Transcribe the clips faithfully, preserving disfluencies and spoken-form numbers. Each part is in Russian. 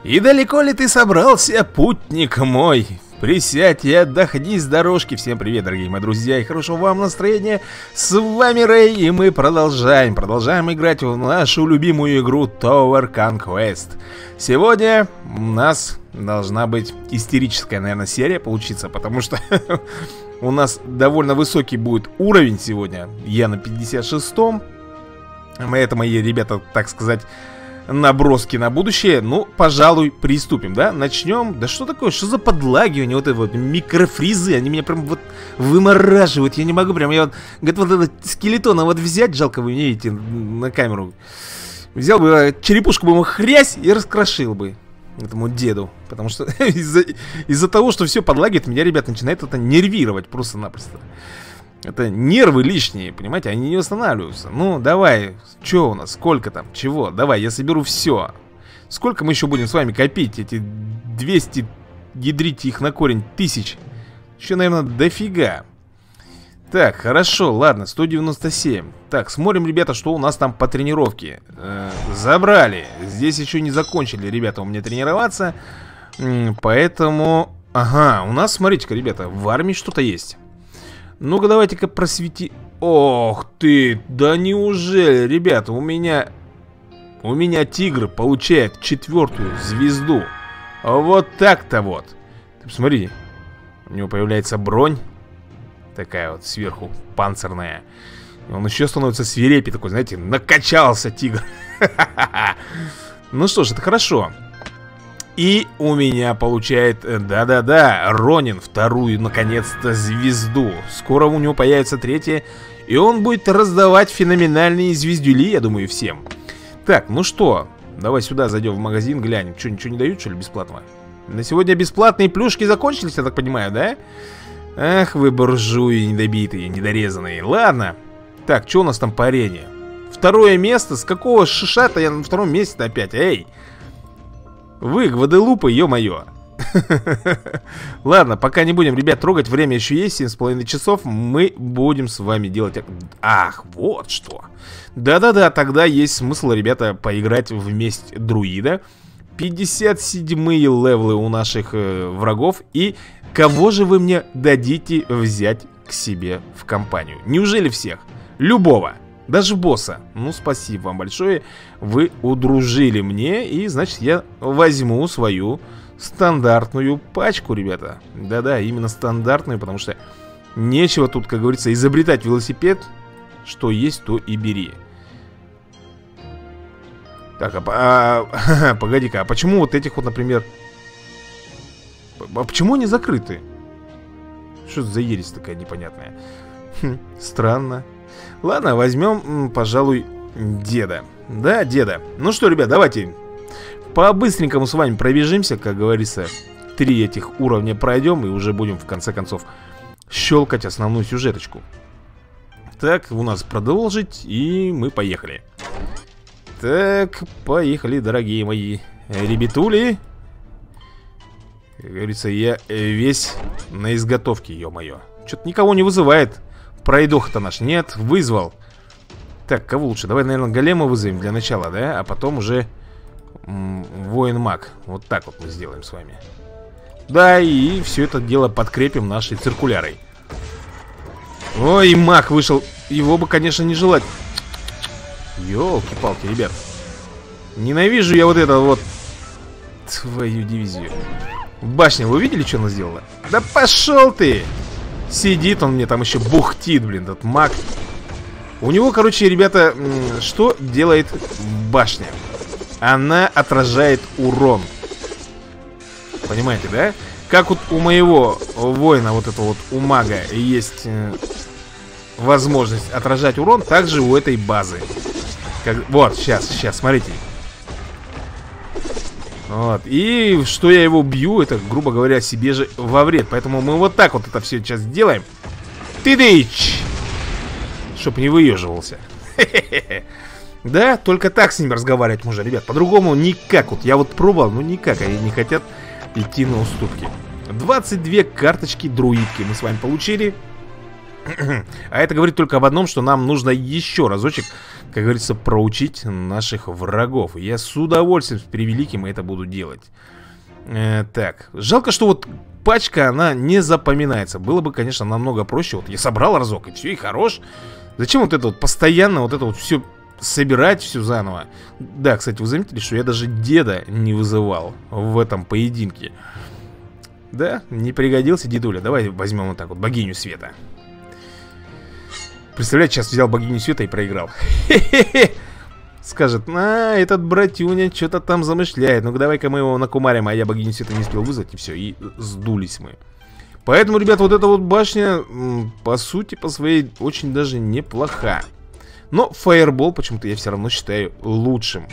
И далеко ли ты собрался, путник мой? Присядь и отдохни с дорожки. Всем привет, дорогие мои друзья, и хорошего вам настроения. С вами Рэй, и мы продолжаем, продолжаем играть в нашу любимую игру Tower Conquest. Сегодня у нас должна быть истерическая, наверное, серия получиться, потому что у нас довольно высокий будет уровень сегодня. Я на пятьдесят шестом. Это мои, ребята, так сказать, наброски на будущее. Ну, пожалуй, приступим, да? Начнем. Да что такое? Что за подлагивание? Вот это вот микрофризы. Они меня прям вот вымораживают. Я не могу прям. Я вот готов вот этот скелетон вот взять. Жалко, вы не видите на камеру. Взял бы черепушку, бы ему хрясь и раскрошил бы этому деду. Потому что из-за из-за того, что все подлагивает, меня, ребят, начинает это нервировать просто-напросто. Это нервы лишние, понимаете, они не восстанавливаются. Ну, давай, что у нас, сколько там, чего? Давай, я соберу все. Сколько мы еще будем с вами копить эти двести, ядрите их на корень, тысяч? Еще, наверное, дофига. Так, хорошо, ладно, сто девяносто семь. Так, смотрим, ребята, что у нас там по тренировке. э, Забрали. Здесь еще не закончили, ребята, у меня тренироваться. Поэтому, ага, у нас, смотрите-ка, ребята, в армии что-то есть. Ну-ка, давайте-ка просвети... Ох ты, да неужели, ребята, у меня... У меня тигр получает четвертую звезду. Вот так-то вот. Ты посмотри, у него появляется бронь. Такая вот сверху, панцирная. И он еще становится свирепей, такой, знаете, накачался тигр. Ну что ж, это хорошо. И у меня получает, да-да-да, Ронин вторую, наконец-то, звезду. Скоро у него появится третья, и он будет раздавать феноменальные звездюли, я думаю, всем. Так, ну что, давай сюда зайдем в магазин, глянем. Что, ничего не дают, что ли, бесплатного? На сегодня бесплатные плюшки закончились, я так понимаю, да? Ах, вы буржуи недобитые, недорезанные. Ладно. Так, что у нас там по арене? Второе место? С какого шиша-то я на втором месте опять? Эй! Вы, Гваделупа, ё-моё. Ладно, пока не будем, ребят, трогать. Время еще есть, семь с половиной часов. Мы будем с вами делать... Ах, вот что. Да-да-да, тогда есть смысл, ребята, поиграть в месть друида. пятьдесят седьмые левелы у наших э, врагов. И кого же вы мне дадите взять к себе в компанию? Неужели всех? Любого. Даже босса. Ну, спасибо вам большое. Вы удружили мне. И, значит, я возьму свою стандартную пачку, ребята. Да-да, именно стандартную, потому что нечего тут, как говорится, изобретать велосипед. Что есть, то и бери. Так, а, а погоди-ка, а почему вот этих вот, например... А почему они закрыты? Что за ересь такая непонятная? Хм, странно. Ладно, возьмем, пожалуй, деда. Да, деда. Ну что, ребят, давайте по-быстренькому с вами пробежимся. Как говорится, три этих уровня пройдем. И уже будем, в конце концов, щелкать основную сюжеточку. Так, у нас продолжить. И мы поехали. Так, поехали, дорогие мои ребятули. Как говорится, я весь на изготовке, ё-моё. Что-то никого не вызывает. Пройдоха-то наш нет, вызвал. Так, кого лучше? Давай, наверное, голема вызовем для начала, да? А потом уже воин-маг. Вот так вот мы сделаем с вами. Да, и все это дело подкрепим нашей циркулярой. Ой, маг вышел. Его бы, конечно, не желать. Ёлки-палки, ребят. Ненавижу я вот это вот. Твою дивизию. Башня, вы видели, что она сделала? Да пошел ты! Сидит он мне там еще бухтит, блин, этот маг. У него, короче, ребята, что делает башня? Она отражает урон. Понимаете, да? Как вот у моего воина, вот этого вот, у мага, есть э, возможность отражать урон, также у этой базы. Как... Вот, сейчас, сейчас, смотрите. Вот, и что я его бью, это, грубо говоря, себе же во вред. Поэтому мы вот так вот это все сейчас сделаем. Ты-дыч! Чтоб не выеживался. Да, только так с ним разговаривать можно, ребят. По-другому никак. Вот я вот пробовал, но никак. Они не хотят идти на уступки. двадцать две карточки друидки мы с вами получили. А это говорит только об одном, что нам нужно еще разочек, как говорится, проучить наших врагов. Я с удовольствием, с превеликим это буду делать. э, Так, жалко, что вот пачка, она не запоминается. Было бы, конечно, намного проще. Вот я собрал разок, и все, и хорош. Зачем вот это вот постоянно, вот это вот все собирать, все заново? Да, кстати, вы заметили, что я даже деда не вызывал в этом поединке? Да, не пригодился дедуля. Давай возьмем вот так вот богиню света. Представляете, сейчас взял богиню света и проиграл. Хе-хе-хе. Скажет, а, этот братюня что-то там замышляет. Ну-ка, давай-ка мы его накумарим. А я богиню света не успел вызвать, и все, и сдулись мы. Поэтому, ребят, вот эта вот башня, по сути, по своей, очень даже неплоха. Но фаербол почему-то я все равно считаю лучшим.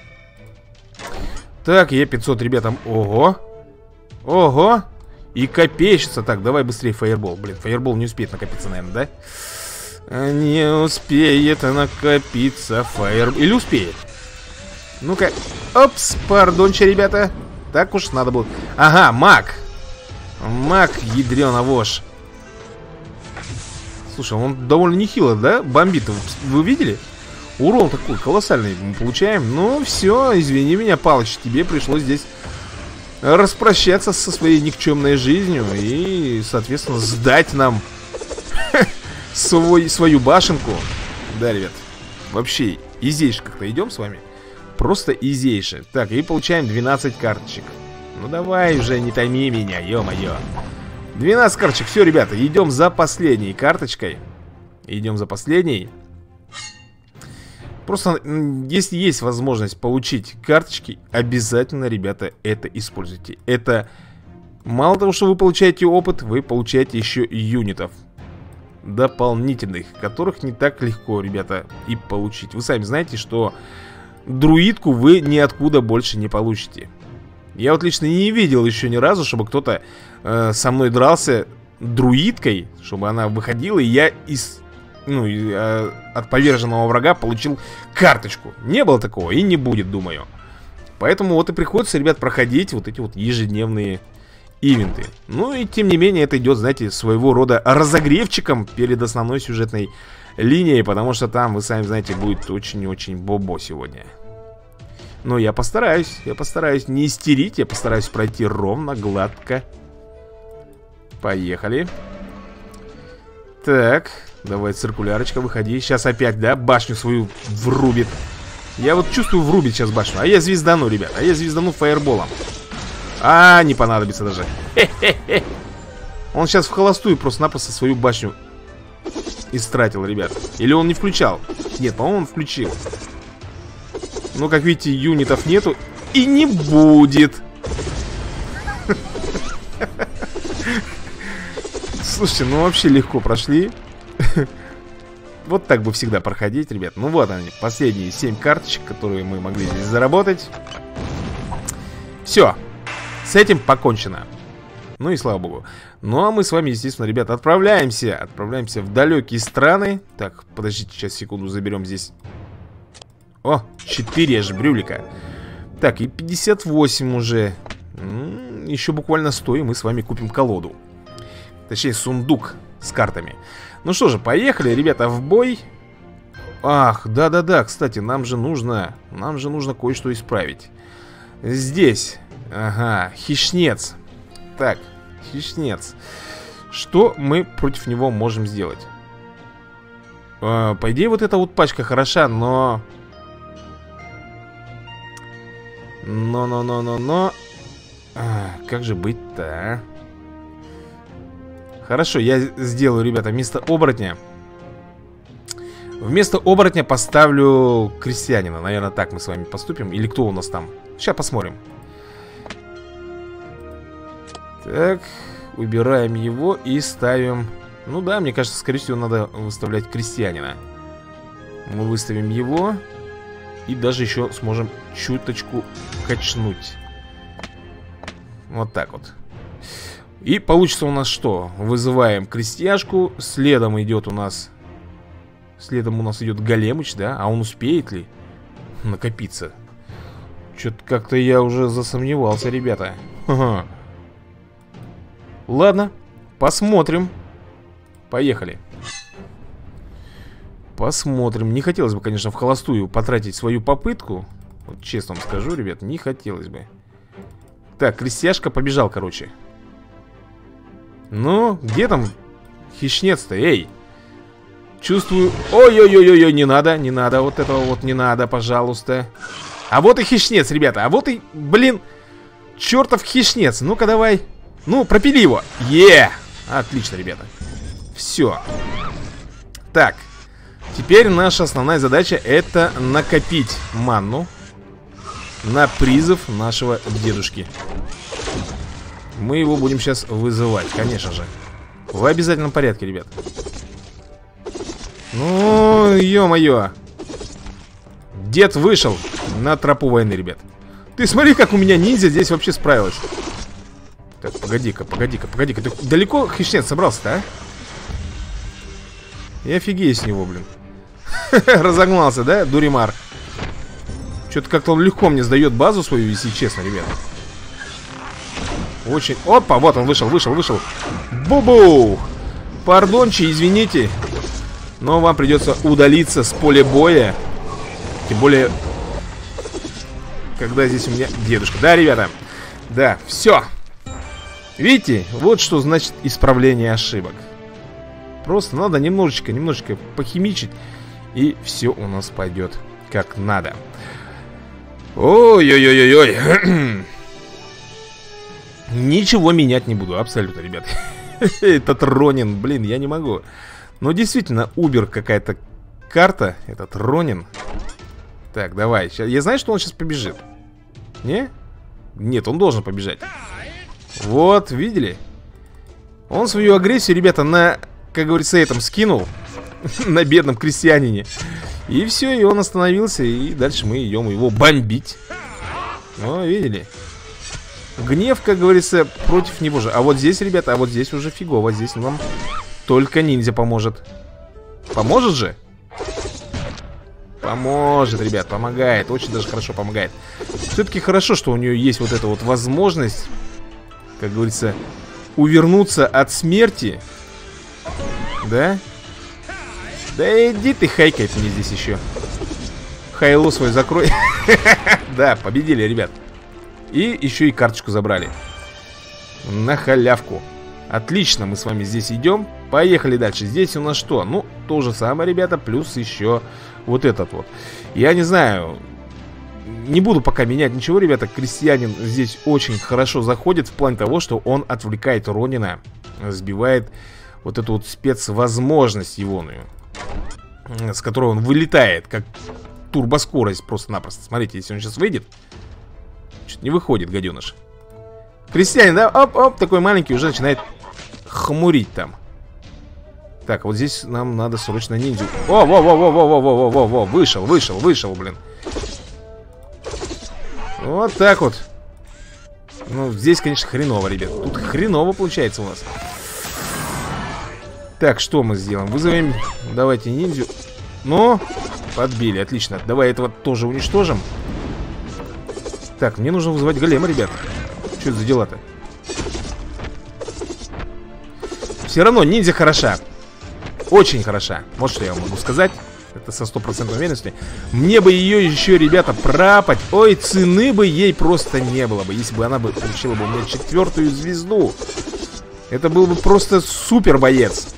Так, я пятьсот, ребятам. Ого. Ого. И копейщица. Так, давай быстрее фаербол. Блин, фаербол не успеет накопиться, наверное, да? Не успеет накопиться фаербол. Или успеет? Ну-ка. Опс, пардонча, ребята. Так уж надо было. Ага, маг. Маг, ядрёна вошь. Слушай, он довольно нехило, да? Бомбит. Вы видели? Урон такой колоссальный мы получаем. Ну, все, извини меня, Палыч. Тебе пришлось здесь распрощаться со своей никчемной жизнью и, соответственно, сдать нам свой, свою башенку. Да, ребят. Вообще, изейше как-то идем с вами. Просто изейше. Так, и получаем двенадцать карточек. Ну давай уже, не томи меня, ё-моё. двенадцать карточек, все, ребята, идем за последней карточкой. Идем за последней. Просто, если есть возможность получить карточки, обязательно, ребята, это используйте. Это мало того, что вы получаете опыт, вы получаете еще юнитов дополнительных, которых не так легко, ребята, и получить. Вы сами знаете, что друидку вы ниоткуда больше не получите. Я вот лично не видел еще ни разу, чтобы кто-то э, со мной дрался друидкой, чтобы она выходила, и я из, ну, и, э, от поверженного врага получил карточку. Не было такого и не будет, думаю. Поэтому вот и приходится, ребят, проходить вот эти вот ежедневные ивенты. Ну и тем не менее это идет, знаете, своего рода разогревчиком перед основной сюжетной линией, потому что там, вы сами знаете, будет очень-очень бобо сегодня. Но я постараюсь, я постараюсь не истерить, я постараюсь пройти ровно, гладко. Поехали. Так, давай, циркулярочка, выходи. Сейчас опять, да, башню свою врубит. Я вот чувствую, врубит сейчас башню. А я звездану, ребят, а я звездану фаерболом. А, не понадобится даже. Хе-хе-хе. Он сейчас в холостую просто-напросто свою башню истратил, ребят. Или он не включал? Нет, по-моему, он включил. Ну, как видите, юнитов нету. И не будет. Слушайте, ну вообще легко прошли. Вот так бы всегда проходить, ребят. Ну вот они, последние семь карточек, которые мы могли здесь заработать. Все. С этим покончено. Ну и слава богу. Ну а мы с вами, естественно, ребята, отправляемся. Отправляемся в далекие страны. Так, подождите, сейчас, секунду, заберем здесь. О, четыре аж брюлика. Так, и пятьдесят восемь уже. М-м, еще буквально сто, и мы с вами купим колоду. Точнее, сундук с картами. Ну что же, поехали, ребята, в бой. Ах, да-да-да, кстати, нам же нужно Нам же нужно кое-что исправить. Здесь, ага, хищнец. Так, хищнец. Что мы против него можем сделать? э, По идее, вот эта вот пачка хороша, но... Но-но-но-но-но. А, как же быть-то, а? Хорошо, я сделаю, ребята, вместо оборотня. Вместо оборотня поставлю крестьянина. Наверное, так мы с вами поступим. Или кто у нас там? Сейчас посмотрим. Так, убираем его и ставим... Ну да, мне кажется, скорее всего, надо выставлять крестьянина. Мы выставим его. И даже еще сможем чуточку качнуть. Вот так вот. И получится у нас что? Вызываем крестьяшку. Следом идет у нас... Следом у нас идет Големыч, да? А он успеет ли накопиться? Что-то как-то я уже засомневался, ребята. Ха-ха. Ладно, посмотрим. Поехали. Посмотрим. Не хотелось бы, конечно, в холостую потратить свою попытку. Вот честно вам скажу, ребят, не хотелось бы. Так, крестьяшка побежал, короче. Ну, где там хищнец-то? Эй! Чувствую... Ой-ой-ой-ой, не надо, не надо. Вот этого вот не надо, пожалуйста. А вот и хищнец, ребята. А вот и, блин, чертов хищнец. Ну-ка, давай. Ну, пропили его. Е! Отлично, ребята. Все. Так. Теперь наша основная задача — это накопить манну на призыв нашего дедушки. Мы его будем сейчас вызывать, конечно же. В обязательном порядке, ребят. Ну, ё-моё. Дед вышел на тропу войны, ребят. Ты смотри, как у меня ниндзя здесь вообще справилась. Так, погоди-ка, погоди-ка, погоди-ка. Ты далеко хищнец собрался-то, а? Я офигею с него, блин. Разогнался, да, дуримар? Что-то как-то он легко мне сдает базу свою, если честно, ребят. Очень... Опа, вот он вышел, вышел, вышел. Бу-бу! Пардончи, извините, но вам придется удалиться с поля боя. Тем более, когда здесь у меня дедушка. Да, ребята? Да, все. Видите, вот что значит исправление ошибок. Просто надо немножечко, немножечко похимичить, и все у нас пойдет как надо. Ой-ой-ой-ой-ой. Ничего менять не буду, абсолютно, ребят. Этот Ронин, блин, я не могу. Но действительно, Убер какая-то карта. Этот Ронин. Так, давай. Я знаю, что он сейчас побежит. Не? Нет, он должен побежать. Вот, видели? Он свою агрессию, ребята, на, как говорится, этом скинул. На бедном крестьянине. И все, и он остановился. И дальше мы идем его бомбить. О, видели? Гнев, как говорится, против него же. А вот здесь, ребята, а вот здесь уже фигово. Здесь нам только ниндзя поможет. Поможет же? Поможет, ребят, помогает. Очень даже хорошо помогает. Все-таки хорошо, что у нее есть вот эта вот возможность, как говорится, увернуться от смерти. Да? Да иди ты, хайкай мне здесь еще. Хайло свой закрой. Да, победили, ребят. И еще и карточку забрали. На халявку. Отлично, мы с вами здесь идем. Поехали дальше. Здесь у нас что? Ну, то же самое, ребята. Плюс еще вот этот вот. Я не знаю. Не буду пока менять ничего, ребята. Крестьянин здесь очень хорошо заходит в плане того, что он отвлекает Ронина. Сбивает вот эту вот спецвозможность егоную, с которой он вылетает, как турбоскорость просто-напросто. Смотрите, если он сейчас выйдет, что-то не выходит, гаденыш. Крестьянин, да, оп-оп, такой маленький, уже начинает хмурить там. Так, вот здесь нам надо срочно ниндзю. О, во, во, во, во, во, во, во, во, во, вышел, вышел, вышел, блин. Вот так вот. Ну, здесь, конечно, хреново, ребят. Тут хреново получается у нас. Так, что мы сделаем? Вызовем, давайте, ниндзю. Ну, подбили, отлично. Давай этого тоже уничтожим. Так, мне нужно вызывать голема, ребят. Что это за дела-то? Все равно ниндзя хороша. Очень хороша. Вот что я вам могу сказать. Это со стопроцентной уверенностью. Мне бы ее еще, ребята, пропать. Ой, цены бы ей просто не было бы, если бы она бы получила бы у меня четвертую звезду. Это был бы просто супер боец.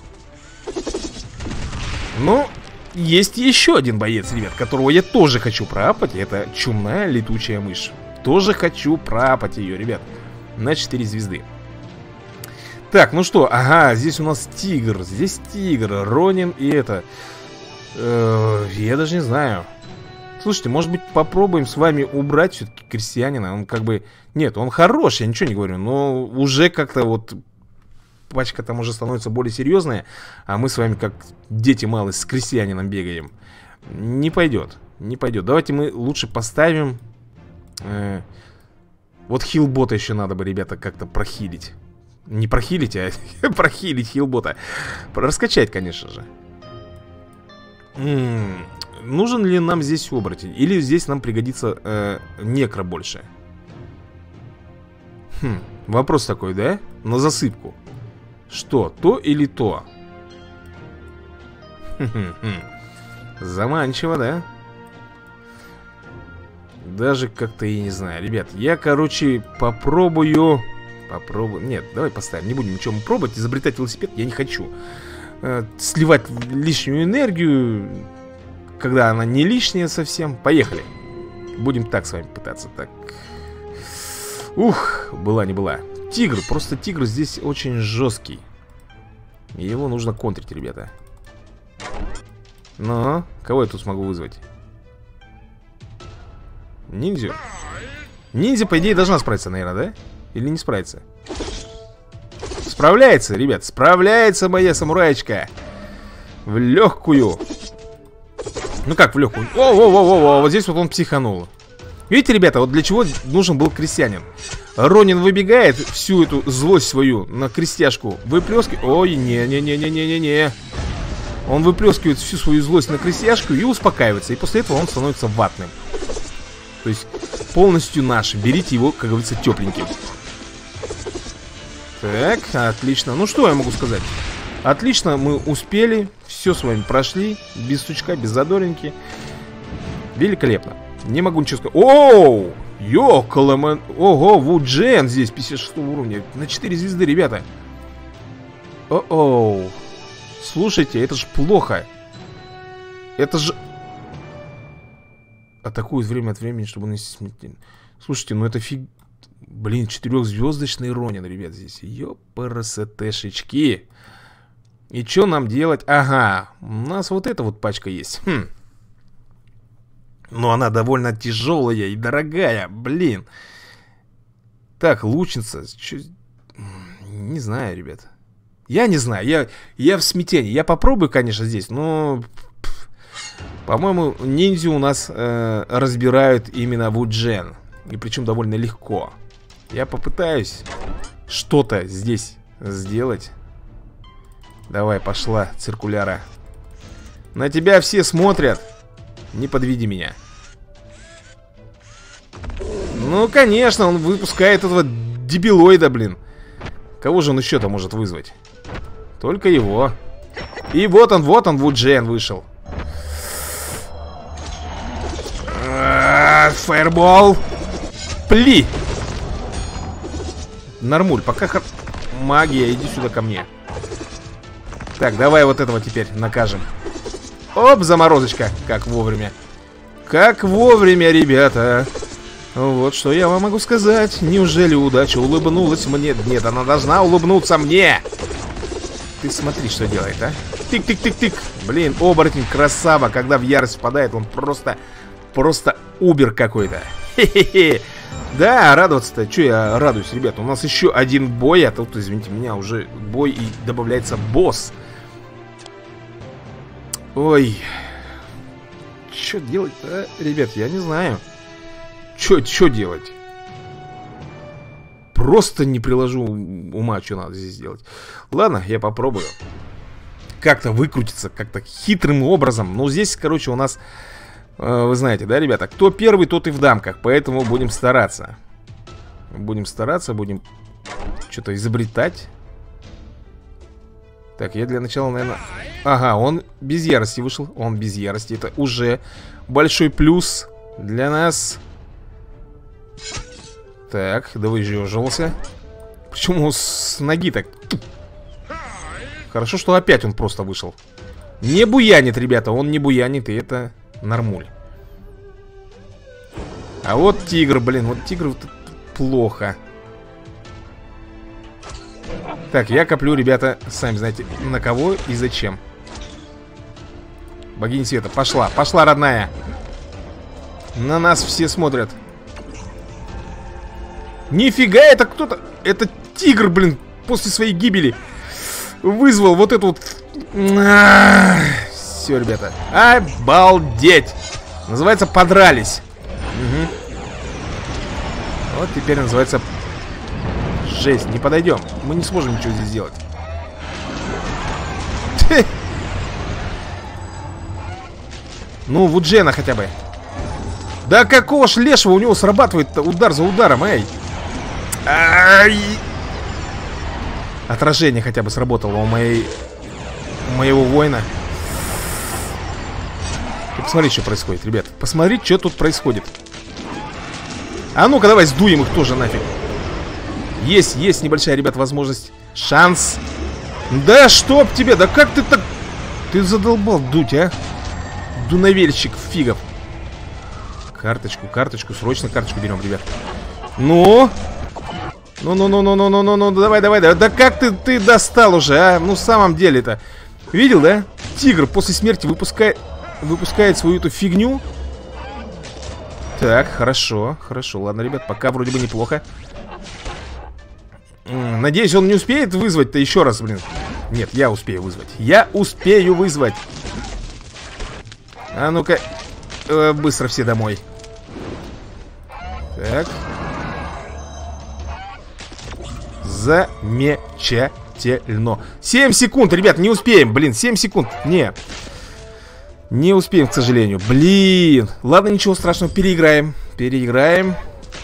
Но есть еще один боец, ребят, которого я тоже хочу пропать. Это чумная летучая мышь. Тоже хочу пропать ее, ребят. На четыре звезды. Так, ну что, ага, здесь у нас тигр. Здесь тигр, Ронин и это э, я даже не знаю. Слушайте, может быть попробуем с вами убрать все-таки крестьянина. Он как бы, нет, он хорош, я ничего не говорю. Но уже как-то вот пачка там уже становится более серьезная. А мы с вами как дети малые с крестьянином бегаем. Не пойдет, не пойдет. Давайте мы лучше поставим э, вот хилбота еще надо бы, ребята, как-то прохилить. Не прохилить, а прохилить хилбота. Раскачать, конечно же. М-м, нужен ли нам здесь оборотень? Или здесь нам пригодится э, некро больше? Хм, вопрос такой, да? На засыпку. Что, то или то? Хм-хм-хм. Заманчиво, да? Даже как-то и не знаю. Ребят, я, короче, попробую... Попробую... Нет, давай поставим. Не будем ничего пробовать. Изобретать велосипед я не хочу. Э, сливать лишнюю энергию, когда она не лишняя совсем. Поехали. Будем так с вами пытаться. Так. Ух, была не была. Тигр. Просто тигр здесь очень жесткий. И его нужно контрить, ребята. Но кого я тут смогу вызвать? Ниндзю? Ниндзя, по идее, должна справиться, наверное, да? Или не справится? Справляется, ребят, справляется моя самураечка. В легкую. Ну как в легкую? О-о-о-о-о, вот здесь вот он психанул. Видите, ребята, вот для чего нужен был крестьянин? Ронин выбегает, всю эту злость свою на крестьяшку выплескивает. Ой, не-не-не-не-не-не-не. Он выплескивает всю свою злость на крестьяшку и успокаивается. И после этого он становится ватным. То есть полностью наш. Берите его, как говорится, тепленьким. Так, отлично. Ну что я могу сказать? Отлично, мы успели. Все с вами прошли. Без сучка, без задоринки. Великолепно. Не могу ничего сказать. Оу! Ёкаламэн. Ого, Вуджен здесь пятьдесят шестого уровня. На четыре звезды, ребята. О-оу. Слушайте, это же плохо. Это же... Атакует время от времени, чтобы нанести смертельный. Слушайте, ну это фиг... Блин, четырехзвездочный Ронин, ребят, здесь. Ёпарасетешечки. И что нам делать? Ага, у нас вот эта вот пачка есть. Хм. Но она довольно тяжелая и дорогая, блин. Так, лучница. Чё... Не знаю, ребят. Я не знаю, я, я в смятении. Я попробую, конечно, здесь, но... По-моему, ниндзю у нас э, разбирают именно Вуджен. И причем довольно легко. Я попытаюсь что-то здесь сделать. Давай, пошла, циркуляра. На тебя все смотрят. Не подведи меня. Ну, конечно, он выпускает этого дебилоида, блин. Кого же он еще-то может вызвать? Только его. И вот он, вот он, Вуджен вышел. Фаербол. Пли. Нормуль, пока хар... Магия, иди сюда ко мне. Так, давай вот этого теперь накажем. Оп, заморозочка. Как вовремя. Как вовремя, ребята. Вот что я вам могу сказать. Неужели удача улыбнулась мне? Нет, она должна улыбнуться мне. Ты смотри, что делает, а. Тык-тык-тык-тык. Блин, оборотень красава. Когда в ярость впадает, он просто... Просто убер какой-то. Хе-хе-хе. Да, радоваться-то. Че я радуюсь, ребята? У нас еще один бой. А тут, извините меня, уже бой и добавляется босс. Ой. Че делать-то, ребят? Я не знаю. Че, че делать? Просто не приложу ума, что надо здесь делать. Ладно, я попробую. Как-то выкрутиться, как-то хитрым образом. Ну, здесь, короче, у нас... Вы знаете, да, ребята, кто первый, тот и в дамках. Поэтому будем стараться. Будем стараться, будем что-то изобретать. Так, я для начала, наверное... Ага, он без ярости вышел. Он без ярости, это уже большой плюс для нас. Так, да выжеживался. Почему с ноги так? Хорошо, что опять он просто вышел. Не буянит, ребята, он не буянит, и это... Нормуль. А вот тигр, блин, вот тигр вот плохо. Так, я коплю, ребята, сами знаете, на кого и зачем. Богиня света, пошла, пошла, родная. На нас все смотрят. Нифига, это кто-то... Это тигр, блин, после своей гибели вызвал вот эту вот... Все, ребята. Обалдеть! Называется, подрались. Угу. Вот теперь называется... Жесть, не подойдем. Мы не сможем ничего здесь сделать. Ну, Вуджена хотя бы. Да какого ж лешего у него срабатывает удар за ударом, эй! Ай! Отражение хотя бы сработало у моей... у моего воина. Посмотри, что происходит, ребят. Посмотри, что тут происходит. А ну-ка, давай сдуем их тоже нафиг. Есть, есть небольшая, ребят, возможность. Шанс. Да чтоб тебе, да как ты так... Ты задолбал дуть, а? Дуновельщик фигов. Карточку, карточку, срочно карточку берем, ребят. Ну? Ну-ну-ну-ну-ну-ну-ну, давай, давай, давай. Да как ты, ты достал уже, а? Ну, в самом деле-то. Видел, да? Тигр после смерти выпускает, выпускает свою эту фигню. Так, хорошо, хорошо. Ладно, ребят, пока вроде бы неплохо. Надеюсь, он не успеет вызвать-то еще раз, блин. Нет, я успею вызвать. Я успею вызвать. А ну-ка, э, быстро все домой. Так. Замечательно. семь секунд, ребят, не успеем. Блин, семь секунд. Не. Не успеем, к сожалению. Блин. Ладно, ничего страшного, переиграем. Переиграем.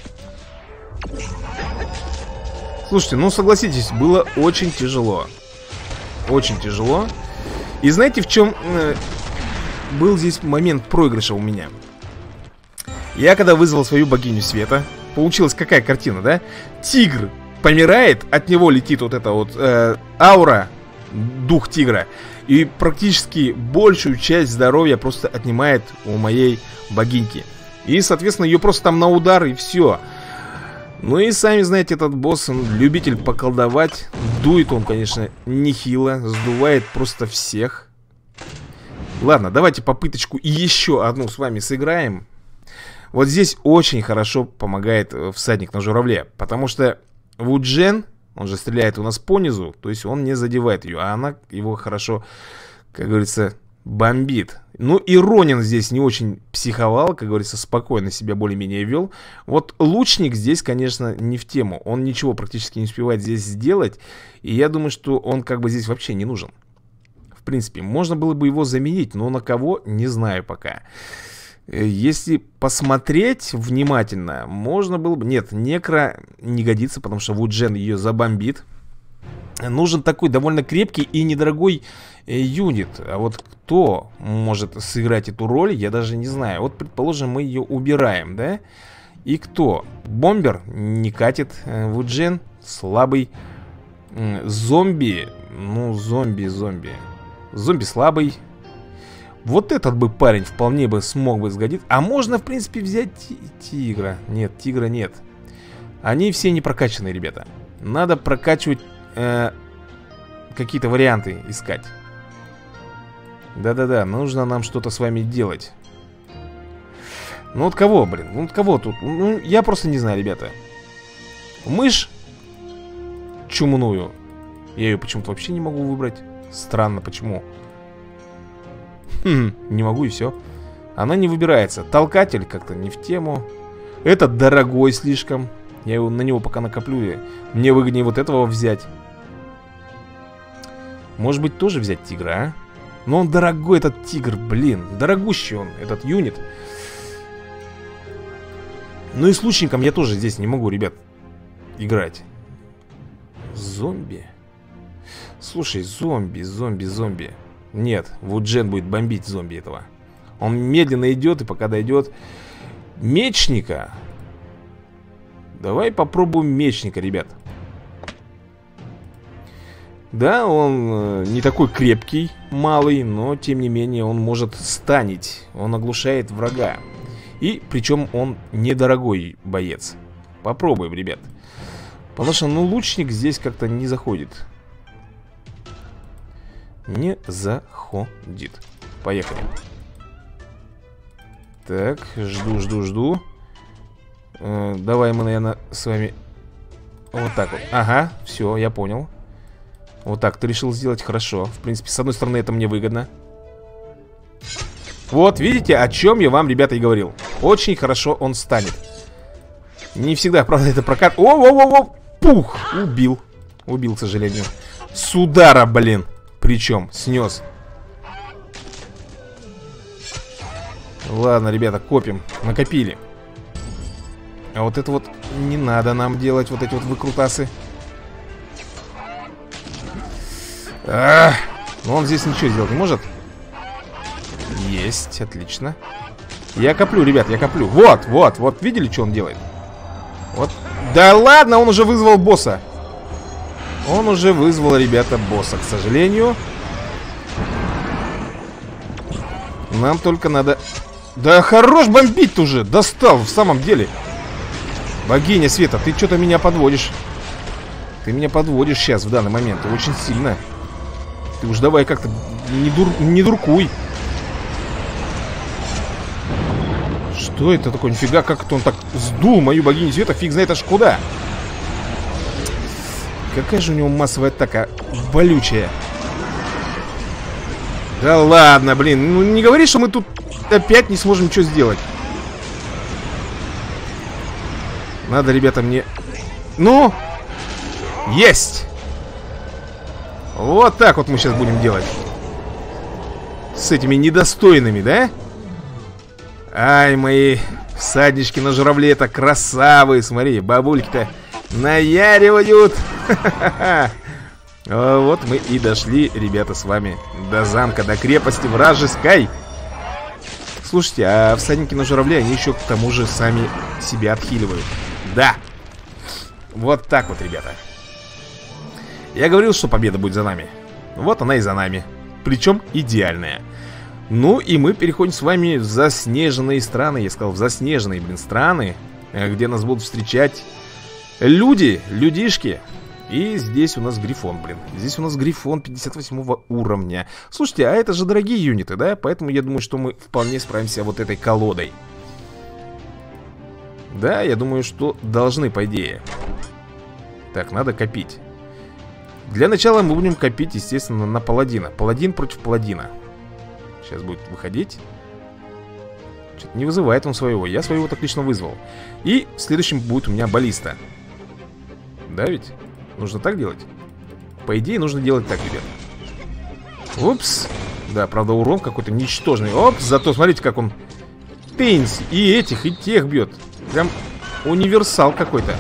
Слушайте, ну согласитесь, было очень тяжело. Очень тяжело. И знаете, в чем э, был здесь момент проигрыша у меня? Я когда вызвал свою богиню света, получилась какая картина, да? Тигр помирает, от него летит вот эта вот э, аура, дух тигра. И практически большую часть здоровья просто отнимает у моей богиньки. И, соответственно, ее просто там на удар и все. Ну и сами знаете, этот босс, он любитель поколдовать. Дует он, конечно, нехило. Сдувает просто всех. Ладно, давайте попыточку еще одну с вами сыграем. Вот здесь очень хорошо помогает всадник на журавле. Потому что Вуджен, он же стреляет у нас по низу. То есть он не задевает ее, а она его хорошо, как говорится, бомбит. Ну и Ронин здесь не очень психовал, как говорится, спокойно себя более-менее вел. Вот лучник здесь, конечно, не в тему. Он ничего практически не успевает здесь сделать. И я думаю, что он как бы здесь вообще не нужен. В принципе, можно было бы его заменить, но на кого, не знаю пока. Если посмотреть внимательно, можно было бы... Нет, Некро не годится, потому что Вуджен ее забомбит. Нужен такой довольно крепкий и недорогой э, юнит. А вот кто может сыграть эту роль, я даже не знаю. Вот, предположим, мы ее убираем, да? И кто? Бомбер не катит. э, Вуджен слабый. э, Зомби. Ну, зомби, зомби. Зомби слабый. Вот этот бы парень вполне бы смог бы сгодить. А можно, в принципе, взять тигра. Нет, тигра нет. Они все не прокачанные, ребята. Надо прокачивать... Э, какие-то варианты искать. Да-да-да, нужно нам что-то с вами делать. Ну вот кого, блин? Ну вот кого тут? Ну, я просто не знаю, ребята. Мышь чумную. Я ее почему-то вообще не могу выбрать. Странно, почему? Хм, не могу и все. Она не выбирается. Толкатель как-то не в тему. Этот дорогой слишком. Я его, на него пока накоплю. Мне выгоднее вот этого взять. Может быть, тоже взять тигра, а? Но он дорогой, этот тигр, блин. Дорогущий он, этот юнит. Ну и с лучником я тоже здесь не могу, ребят, играть. Зомби. Слушай, зомби, зомби, зомби. Нет, Вуджен будет бомбить зомби этого. Он медленно идет, и пока дойдет мечника. Давай попробуем мечника, ребят. Да, он э, не такой крепкий, малый, но тем не менее он может станить. Он оглушает врага. И причем он недорогой боец. Попробуем, ребят. Потому что, ну, лучник здесь как-то не заходит. Не заходит. Поехали. Так, жду, жду, жду. э, Давай мы, наверное, с вами вот так вот. Ага, все, я понял. Вот так ты решил сделать, хорошо. В принципе, с одной стороны, это мне выгодно. Вот, видите, о чем я вам, ребята, и говорил. Очень хорошо он станет. Не всегда, правда, это прокат. О-о-о-о! Пух! Убил. Убил, к сожалению. С удара, блин. Причем, снес. Ладно, ребята, копим. Накопили. А вот это вот не надо нам делать, вот эти вот выкрутасы. А, но он здесь ничего сделать не может. Есть, отлично. Я коплю, ребят, я коплю. Вот, вот, вот, видели, что он делает? Вот. Да ладно, он уже вызвал босса. Он уже вызвал, ребята, босса, к сожалению. Нам только надо... Да хорош бомбить-то уже, достал, в самом деле. Богиня света, ты что-то меня подводишь. Ты меня подводишь сейчас, в данный момент, очень сильно. Ты уж давай как-то не, дур... не дуркуй. Что это такое? Нифига, как это он так сдул мою богиню света, фиг знает аж куда. Какая же у него массовая атака болючая. Да ладно, блин, ну не говори, что мы тут опять не сможем ничего сделать. Надо, ребята, мне... Ну! Есть! Вот так вот мы сейчас будем делать. С этими недостойными, да? Ай, мои всаднички на журавле, это красавы. Смотри, бабульки-то наяривают. Вот мы и дошли, ребята, с вами до замка, до крепости вражеской. Слушайте, а всадники на журавле, они еще к тому же сами себя отхиливают. Да. Вот так вот, ребята. Я говорил, что победа будет за нами. Вот она и за нами. Причем идеальная. Ну и мы переходим с вами в заснеженные страны. Я сказал, в заснеженные, блин, страны, где нас будут встречать люди, людишки. И здесь у нас грифон, блин. Здесь у нас грифон пятьдесят восьмого уровня. Слушайте, а это же дорогие юниты, да? Поэтому я думаю, что мы вполне справимся вот этой колодой. Да, я думаю, что должны, по идее. Так, надо копить. Для начала мы будем копить, естественно, на паладина. Паладин против паладина. Сейчас будет выходить. Что-то не вызывает он своего. Я своего так лично вызвал. И следующим будет у меня баллиста. Да ведь? Нужно так делать? По идее, нужно делать так, ребят. Упс. Да, правда, урон какой-то ничтожный. Оп, зато смотрите, как он тынсь. И этих, и тех бьет. Прям универсал какой-то.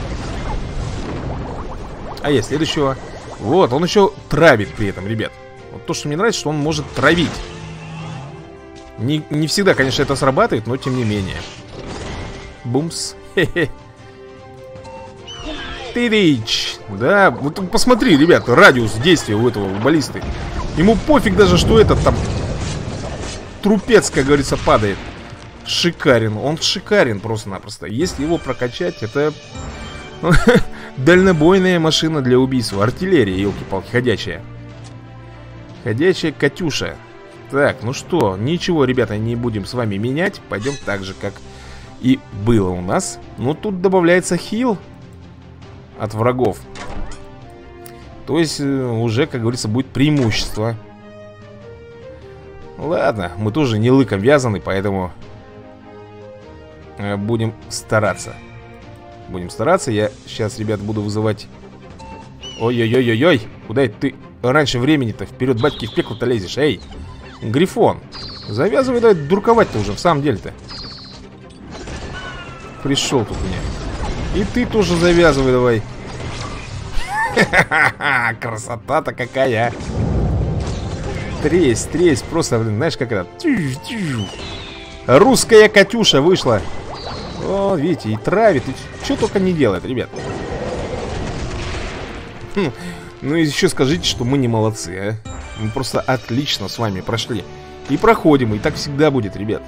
А я следующего. Вот, он еще травит при этом, ребят. Вот то, что мне нравится, что он может травить. Не, не всегда, конечно, это срабатывает, но тем не менее. Бумс. Хе-хе. Тырич. Да, вот посмотри, ребят, радиус действия у этого у баллисты. Ему пофиг даже, что этот там трупец, как говорится, падает. Шикарен, он шикарен просто-напросто. Если его прокачать, это дальнобойная машина для убийства. Артиллерия, елки-палки, ходячая. Ходячая Катюша. Так, ну что, ничего, ребята, не будем с вами менять. Пойдем так же, как и было у нас. Но тут добавляется хил от врагов. То есть уже, как говорится, будет преимущество. Ладно, мы тоже не лыком вязаны, поэтому будем стараться. Будем стараться. Я сейчас, ребят, буду вызывать... Ой-ой-ой-ой-ой. Куда это ты раньше времени-то? Вперед, батьки, в пекло-то лезешь. Эй, Грифон, завязывай, давай дурковать-то уже, в самом деле-то. Пришел тут мне. И ты тоже завязывай давай. Ха-ха-ха, красота-то какая. Тресь, тресь, просто, блин, знаешь, как это. Русская Катюша вышла. О, видите, и травит, и что только не делает, ребят. Хм. Ну и еще скажите, что мы не молодцы, а. Мы просто отлично с вами прошли. И проходим, и так всегда будет, ребят.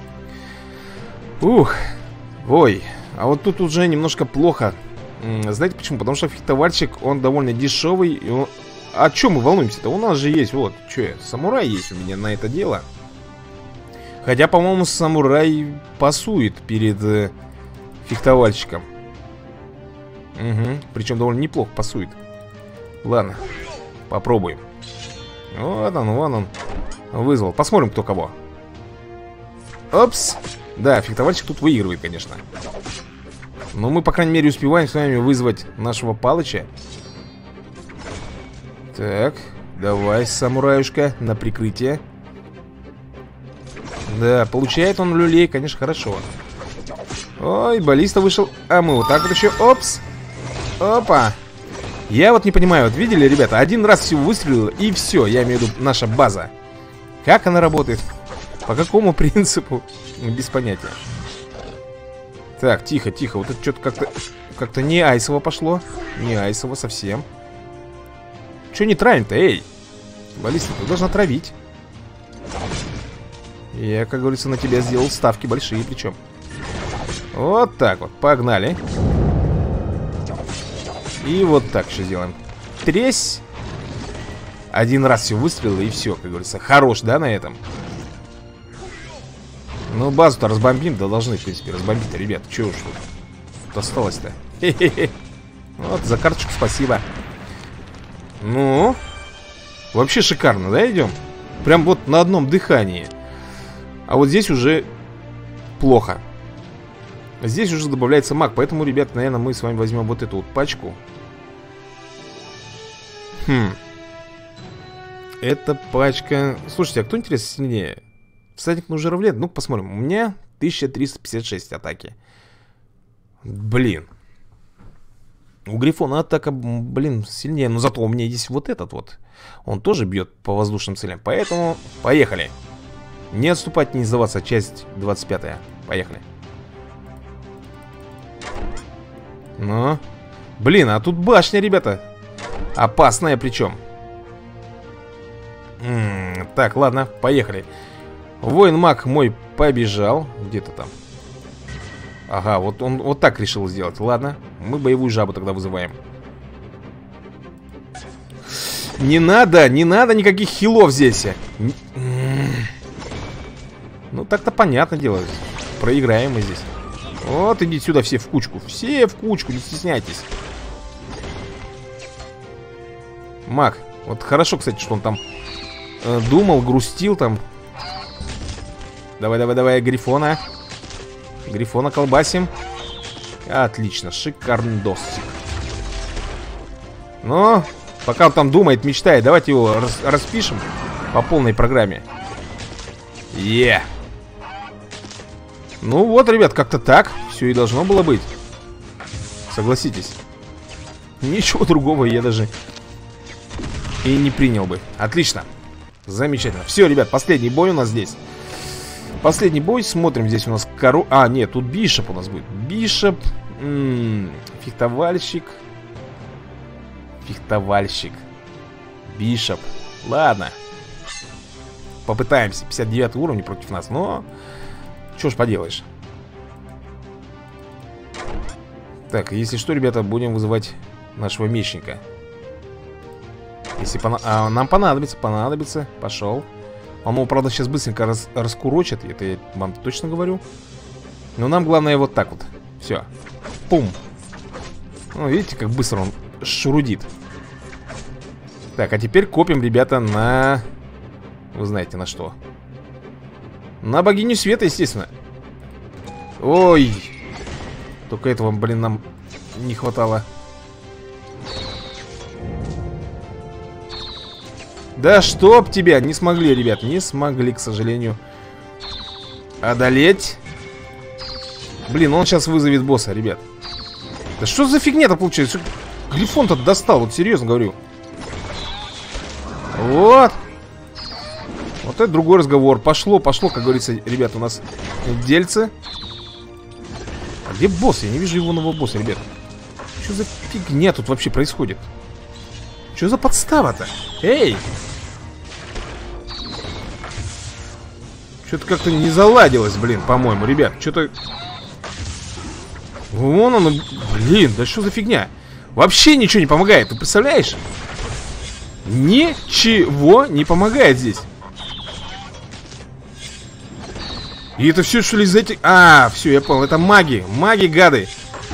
Ух. Ой, а вот тут уже немножко плохо. Знаете почему? Потому что фехтовальщик, он довольно дешевый. И он... О чем мы волнуемся-то? У нас же есть, вот, что я, самурай есть у меня на это дело. Хотя, по-моему, самурай пасует перед э, фехтовальщиком. Угу, причем довольно неплохо пасует. Ладно, попробуем. Вот он, вон он вызвал. Посмотрим, кто кого. Опс. Да, фехтовальщик тут выигрывает, конечно. Но мы, по крайней мере, успеваем с вами вызвать нашего Палыча. Так, давай, самураюшка, на прикрытие. Да, получает он люлей, конечно, хорошо. Ой, баллиста вышел. А мы вот так вот еще, опс. Опа. Я вот не понимаю, вот видели, ребята, один раз всего выстрелил, и все, я имею в виду наша база. Как она работает? По какому принципу? Без понятия. Так, тихо, тихо. Вот это что-то как-то как-то не айсово пошло. Не айсово совсем. Че не травим-то, эй? Баллиста, ты должна травить. Я, как говорится, на тебя сделал ставки большие причем. Вот так вот, погнали. И вот так еще сделаем. Тресь. Один раз все выстрелило и все, как говорится. Хорош, да, на этом? Ну, базу-то разбомбим, да должны, в принципе, разбомбить-то, ребят. Че уж тут осталось-то? Хе-хе-хе. Вот, за карточку спасибо. Ну, вообще шикарно, да, идем? Прям вот на одном дыхании. А вот здесь уже плохо. Здесь уже добавляется маг. Поэтому, ребят, наверное, мы с вами возьмем вот эту вот пачку. Хм. Эта пачка... Слушайте, а кто, интересно, сильнее? Всадник на журавле? Ну, посмотрим. У меня тысяча триста пятьдесят шесть атаки. Блин. У Грифона атака, блин, сильнее. Но зато у меня есть вот этот вот. Он тоже бьет по воздушным целям. Поэтому поехали. Не отступать, не сдаваться. Часть двадцать пятая. Поехали. Ну. Блин, а тут башня, ребята. Опасная причем. М-м, так, ладно, поехали. Воин-маг мой побежал. Где-то там. Ага, вот он вот так решил сделать. Ладно, мы боевую жабу тогда вызываем. Не надо, не надо никаких хилов здесь. Ну, так-то понятно дело. Проиграем мы здесь. Вот, идите сюда все в кучку. Все в кучку, не стесняйтесь. Маг. Вот хорошо, кстати, что он там э, думал, грустил там. Давай, давай, давай, Грифона. Грифона колбасим. Отлично, шикардосик. Но пока он там думает, мечтает, давайте его рас распишем по полной программе. Е. Ну вот, ребят, как-то так все и должно было быть. Согласитесь. Ничего другого я даже и не принял бы. Отлично. Замечательно. Все, ребят, последний бой у нас здесь. Последний бой. Смотрим, здесь у нас король. А, нет, тут бишоп у нас будет. Бишоп. М-м, фехтовальщик. Фехтовальщик. Бишоп. Ладно. Попытаемся. пятьдесят девятый уровень против нас. Но что ж поделаешь. Так, если что, ребята, будем вызывать нашего мечника. Если пона... а, нам понадобится, понадобится. Пошел. Он его, правда, сейчас быстренько рас... раскурочит. Это я вам точно говорю. Но нам главное вот так вот. Все. Пум. Ну, видите, как быстро он шурудит. Так, а теперь копим, ребята, на... Вы знаете, на что? На богиню света, естественно. Ой. Только этого, блин, нам не хватало. Да чтоб тебя, не смогли, ребят. Не смогли, к сожалению, одолеть. Блин, он сейчас вызовет босса, ребят. Да что за фигня-то получается? Грифон-то достал, вот серьезно говорю. Вот. Вот это другой разговор. Пошло, пошло, как говорится, ребят, у нас дельцы. А где босс? Я не вижу его нового босса, ребят. Что за фигня тут вообще происходит? Что за подстава-то? Эй! Что-то как-то не заладилось, блин, по-моему, ребят. Что-то... Вон оно... Блин, да что за фигня? Вообще ничего не помогает, ты представляешь? Ничего не помогает здесь. И это все, что ли, из этих... А, все, я понял, это маги. Маги, гады.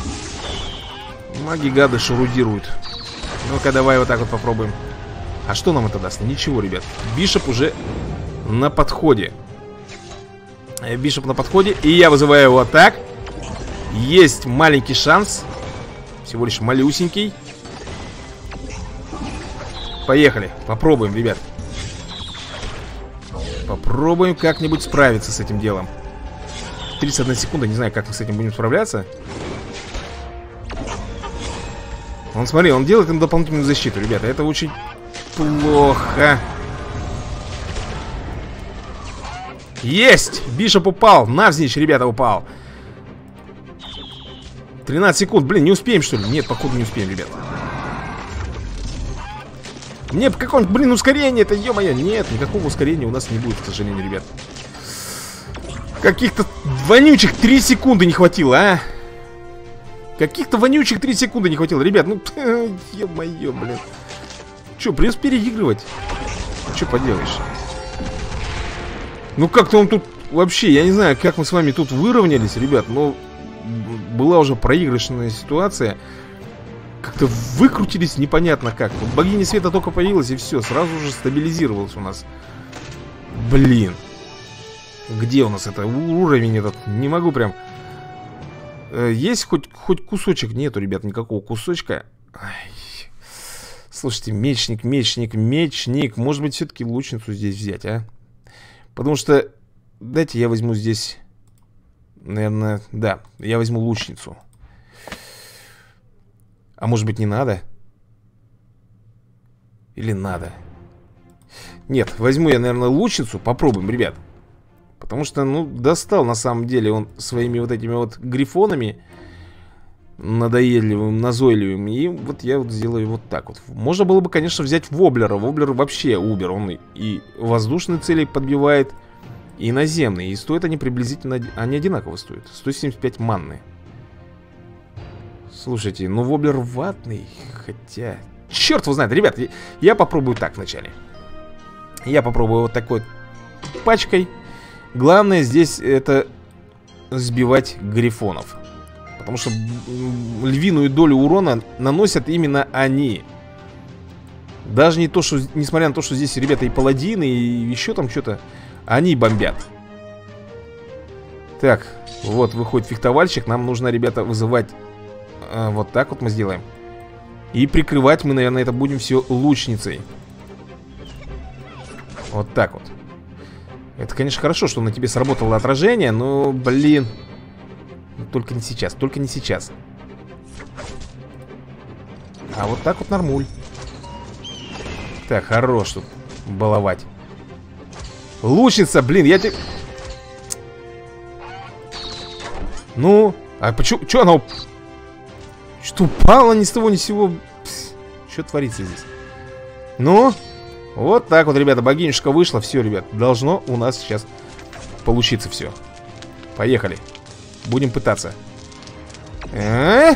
Маги, гады шарудируют. Ну-ка, давай вот так вот попробуем. А что нам это даст? Ничего, ребят. Бишоп уже на подходе. Бишоп на подходе. И я вызываю его так. Есть маленький шанс. Всего лишь малюсенький. Поехали. Попробуем, ребят. Попробуем как-нибудь справиться с этим делом. тридцать одна секунда. Не знаю, как мы с этим будем справляться. Он, смотри, он делает им дополнительную защиту, ребята. Это очень плохо. Есть! Бишоп упал. Навзничь, ребята, упал. тринадцать секунд. Блин, не успеем, что ли? Нет, походу не успеем, ребят. Мне какое-нибудь, блин, ускорение-то, ё-моё. Нет, никакого ускорения у нас не будет, к сожалению, ребят. Каких-то вонючих три секунды не хватило, а? Каких-то вонючих три секунды не хватило. Ребят, ну, ё-моё, блин. Чё, придется переигрывать? Чё поделаешь? Ну, как-то он тут вообще, я не знаю, как мы с вами тут выровнялись, ребят, но была уже проигрышная ситуация. Как-то выкрутились непонятно как. Вот богиня света только появилась, и все, сразу же стабилизировалась у нас. Блин. Где у нас это уровень этот? Не могу прям. Есть хоть, хоть кусочек? Нету, ребят, никакого кусочка. Ай. Слушайте, мечник, мечник, мечник. Может быть, все-таки лучницу здесь взять, а? Потому что... Дайте я возьму здесь... Наверное, да, я возьму лучницу. А может быть, не надо? Или надо? Нет, возьму я, наверное, лучницу. Попробуем, ребят. Потому что, ну, достал на самом деле он своими вот этими вот грифонами надоедливым, назойливым. И вот я вот сделаю вот так вот. Можно было бы, конечно, взять воблера. Воблер вообще убер. Он и воздушные цели подбивает, и наземные. И стоят они приблизительно... Они одинаково стоят. сто семьдесят пять манны. Слушайте, ну воблер ватный. Хотя... Черт его знает, ребят. Я, я попробую так вначале. Я попробую вот такой пачкой. Главное здесь это сбивать грифонов. Потому что львиную долю урона наносят именно они. Даже не то, что... Несмотря на то, что здесь ребята и паладины, и еще там что-то... Они бомбят. Так, вот выходит фехтовальщик. Нам нужно, ребята, вызывать а, вот так вот мы сделаем. И прикрывать мы, наверное, это будем все лучницей. Вот так вот. Это, конечно, хорошо, что на тебе сработало отражение. Но, блин. Только не сейчас, только не сейчас. А вот так вот нормуль. Так, хорош тут баловать. Лучница, блин, я тебе... Ну, а почему... Че она... Что упала ни с того ни с сего? Что творится здесь? Ну, вот так вот, ребята, богинюшка вышла. Все, ребят, должно у нас сейчас получиться все. Поехали. Будем пытаться. А?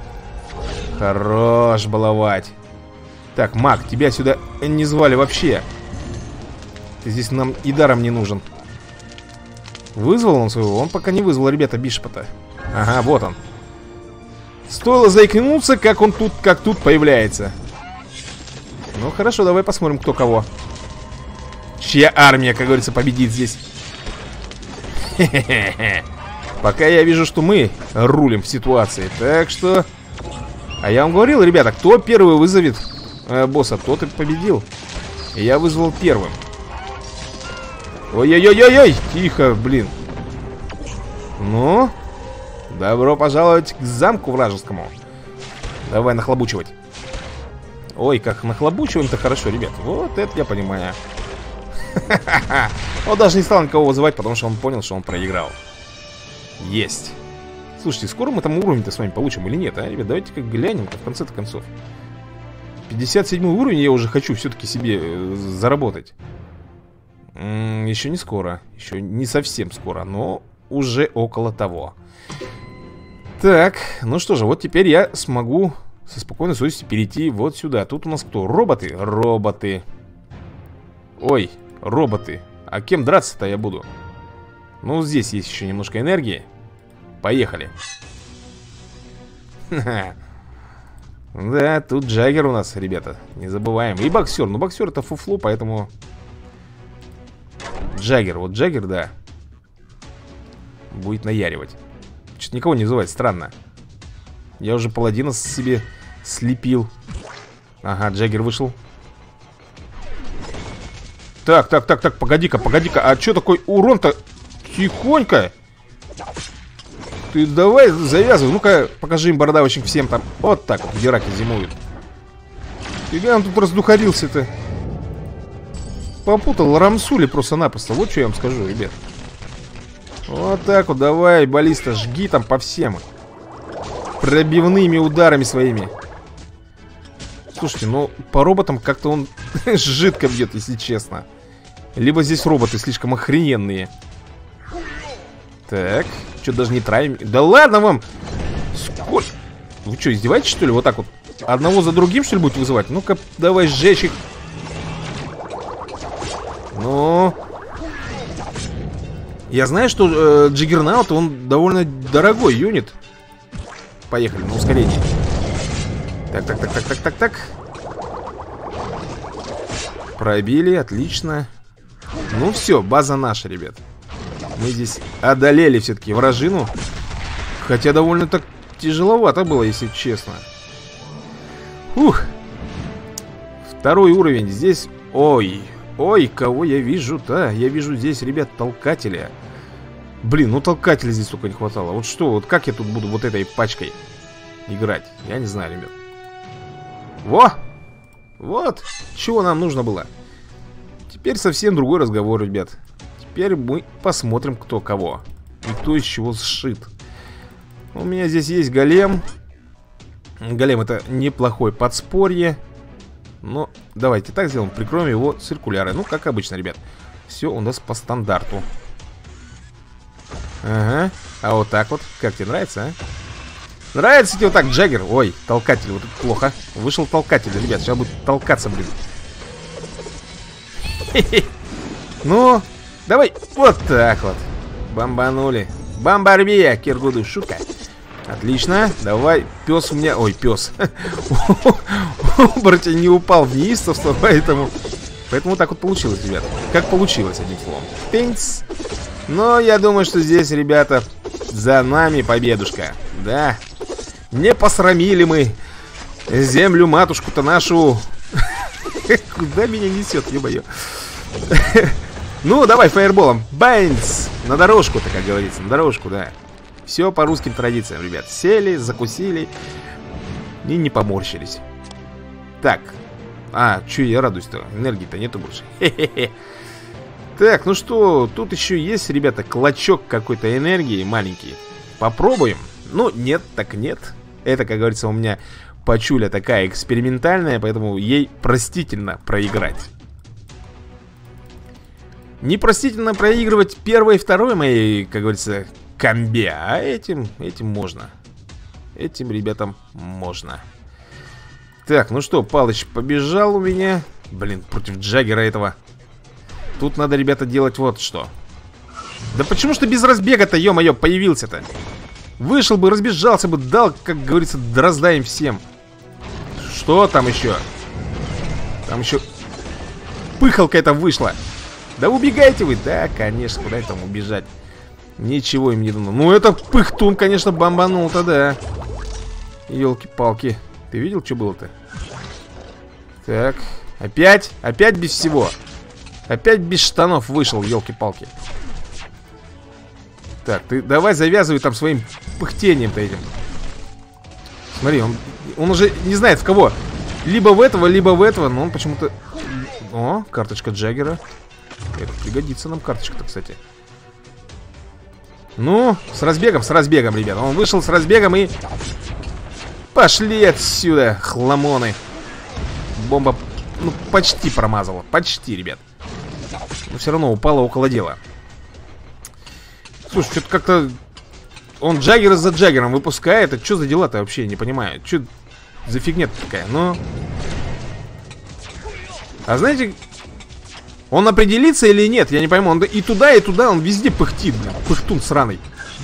Хорош баловать. Так, маг, тебя сюда не звали вообще. Ты здесь нам и даром не нужен. Вызвал он своего? Он пока не вызвал, ребята, Бишопа-то. Ага, вот он. Стоило заикнуться, как он тут, как тут появляется. Ну, хорошо, давай посмотрим, кто кого. Чья армия, как говорится, победит здесь. Хе-хе-хе. Пока я вижу, что мы рулим в ситуации. Так что... А я вам говорил, ребята, кто первый вызовет э, босса, тот и победил. И я вызвал первым. Ой-ой-ой-ой-ой! Тихо, блин. Ну, добро пожаловать к замку вражескому. Давай нахлобучивать. Ой, как нахлобучиваем-то хорошо, ребят. Вот это я понимаю. Он даже не стал никого вызывать, потому что он понял, что он проиграл. Есть. Слушайте, скоро мы там уровень-то с вами получим или нет, а, ребят? Давайте-ка глянем-то в конце-то концов. пятьдесят седьмой уровень я уже хочу все-таки себе э, заработать. М-м, еще не скоро. Еще не совсем скоро, но уже около того. Так, ну что же, вот теперь я смогу со спокойной совестью перейти вот сюда. Тут у нас кто? Роботы? Роботы. Ой, роботы. А кем драться-то я буду? Ну, здесь есть еще немножко энергии. Поехали. Да, тут Джаггер у нас, ребята. Не забываем. И боксер. Ну, боксер это фуфло, поэтому... Джаггер. Вот Джаггер, да. Будет наяривать. Что-то никого не вызывает. Странно. Я уже паладина себе слепил. Ага, Джаггер вышел. Так, так, так, так, погоди-ка, погоди-ка. А что такой урон-то? Тихонько. Ты давай завязывай. Ну-ка, покажи им, бородавочник, всем там. Вот так вот, где раки зимуют. Фига он тут раздухарился-то. Попутал Рамсули просто-напросто. Вот что я вам скажу, ребят. Вот так вот, давай, баллиста, жги там по всем. Пробивными ударами своими. Слушайте, ну по роботам как-то он жидко бьет, если честно. Либо здесь роботы слишком охрененные. Так, что даже не траим. Да ладно вам! Сколько? Вы что, издеваетесь, что ли? Вот так вот одного за другим, что ли, будете вызывать? Ну-ка, давай сжечь их. Ну... Я знаю, что э, Джиггернаут, он довольно дорогой юнит. Поехали, на ускорение. Так, так, так, так, так, так, так. Пробили, отлично. Ну все, база наша, ребят. Мы здесь одолели все-таки вражину. Хотя довольно так тяжеловато было, если честно. Ух. Второй уровень. Здесь... Ой, ой, кого я вижу-то? Я вижу здесь, ребят, толкателя. Блин, ну толкателя здесь только не хватало. Вот что, вот как я тут буду вот этой пачкой играть? Я не знаю, ребят. Во! Вот, чего нам нужно было. Теперь совсем другой разговор, ребят. Теперь мы посмотрим, кто кого и кто из чего сшит. У меня здесь есть голем. Голем — это неплохое подспорье. Но давайте так сделаем. Прикроем его циркулярой. Ну, как обычно, ребят. Все у нас по стандарту. Ага. А вот так вот. Как тебе нравится, а? Нравится тебе вот так, Джаггер? Ой, толкатель. Вот это плохо. Вышел толкатель, ребят. Сейчас будет толкаться, блин. Ну, давай. Вот так вот. Бомбанули. Бомбарбия, Киргуду, шутка. Отлично, давай, пес у меня... Ой, пес. Оборотень не упал в неистовство, поэтому... Поэтому так вот получилось, ребята. Как получилось, одним словом. Пинц. Но я думаю, что здесь, ребята, за нами победушка. Да. Не посрамили мы землю матушку-то нашу. Куда меня несет, ё-моё. Ну, давай фаерболом. Байнс. На дорожку-то, как говорится, на дорожку, да. Все по русским традициям, ребят. Сели, закусили и не поморщились. Так. А, чё я радуюсь-то? Энергии-то нету больше. Хе-хе-хе. Так, ну что, тут еще есть, ребята, клочок какой-то энергии маленький. Попробуем. Ну, нет, так нет. Это, как говорится, у меня пачуля такая экспериментальная, поэтому ей простительно проиграть. Непростительно проигрывать первой и второй моей, как говорится, комбе. А этим, этим можно. Этим ребятам можно. Так, ну что, Палыч побежал у меня. Блин, против Джаггера этого. Тут надо, ребята, делать вот что. Да почему ж ты без разбега-то, ё-моё, появился-то? Вышел бы, разбежался бы, дал, как говорится, дрозда им всем. Что там еще? Там еще пыхалка-то вышла. Да убегайте вы. Да, конечно, куда там убежать? Ничего им не дано. Ну, это пыхтун, конечно, бомбанул-то, да. Ёлки-палки. Ты видел, что было-то? Так, опять? Опять без всего. Опять без штанов вышел, ёлки-палки. Так, ты давай завязывай там своим пыхтением-то этим. Смотри, он, он уже не знает в кого. Либо в этого, либо в этого. Но он почему-то... О, карточка Джаггера. Это пригодится нам карточка-то, кстати. Ну, с разбегом, с разбегом, ребята. Он вышел с разбегом и... Пошли отсюда, хламоны. Бомба, ну, почти промазала. Почти, ребят. Но все равно упала около дела. Слушай, что-то как-то... Он Джаггера за Джаггером выпускает. Это что за дела-то вообще, я не понимаю. Что за фигня такая, ну... А знаете... Он определится или нет, я не пойму. Он и туда, и туда, он везде пыхтит, блин. Пыхтун сраный.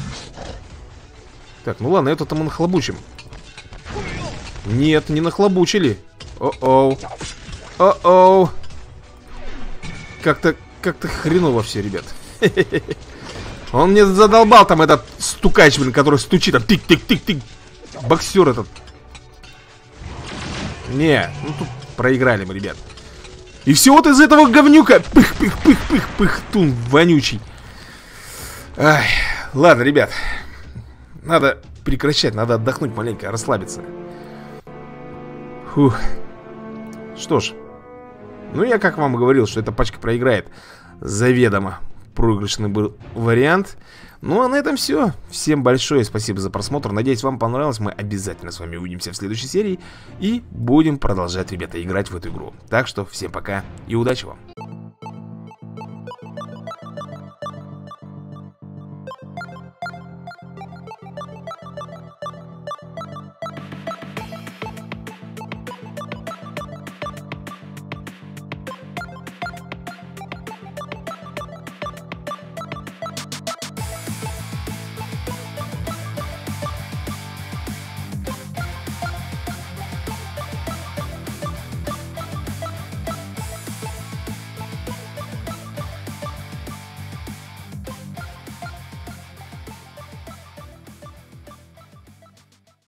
Так, ну ладно, это-то мы нахлобучим. Нет, не нахлобучили. О-оу. О-оу. Как-то, как-то хреново все, ребят. Он мне задолбал там этот стукач, блин, который стучит. Там тик-тик-тик-тик. Боксер этот. Не, ну тут проиграли мы, ребят. И все вот из этого говнюка. Пых-пых-пых-пых-пых-тун вонючий. Ай, ладно, ребят. Надо прекращать, надо отдохнуть маленько, расслабиться. Фух. Что ж. Ну, я как вам говорил, что эта пачка проиграет. Заведомо проигрышный был вариант. Ну а на этом все. Всем большое спасибо за просмотр. Надеюсь, вам понравилось. Мы обязательно с вами увидимся в следующей серии. И будем продолжать, ребята, играть в эту игру. Так что всем пока и удачи вам.